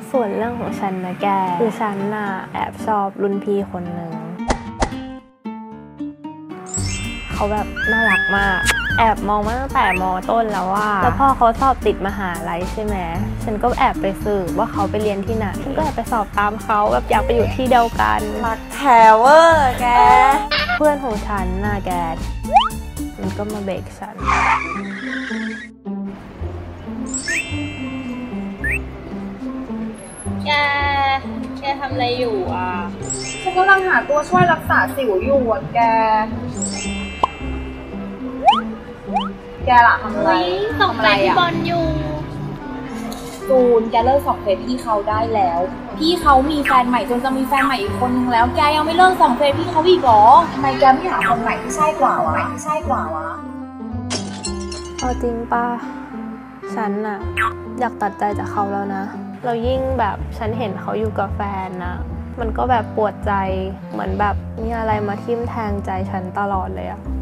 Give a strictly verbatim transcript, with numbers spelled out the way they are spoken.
ส่วนเรื่องของฉันนะแกคือฉันน่ะแอบชอบรุ่นพี่คนหนึ่งเขาแบบน่ารักมากแอบมองมาตั้งแต่ม.ต้นแล้วว่าแล้วพอเขาสอบติดมหาลัยใช่ไหมฉันก็แอบไปสืบว่าเขาไปเรียนที่ไหนฉันก็แอบไปสอบตามเขาแบบอยากไปอยู่ที่เดียวกันรักแท้เวอร์แกเพื่อนของฉันน่ะแกมันก็มาเบรกฉันแกแกทำอะไรอยู่อ่ะฉันกำลังหาตัวช่วยรักษาสิวอยู่อ่ะแกแกล่ะทำอะไรส่องไปที่บอลอยู่จูนแกเลิกส่องเฟซพี่เขาได้แล้วพี่เขามีแฟนใหม่จนจะมีแฟนใหม่อีกคนนึงแล้วแกยังไม่เลิกส่องเฟซพี่เขาอีกหรอทำไมแกไม่หาคนใหม่ที่ใช่กว่าวะที่ใช่กว่าวะเอาจริงป่ะฉันน่ะอยากตัดใจจากเขาแล้วนะเรายิ่งแบบฉันเห็นเขาอยู่กับแฟนนะมันก็แบบปวดใจเหมือนแบบมีอะไรมาทิ่มแทงใจฉันตลอดเลยอะ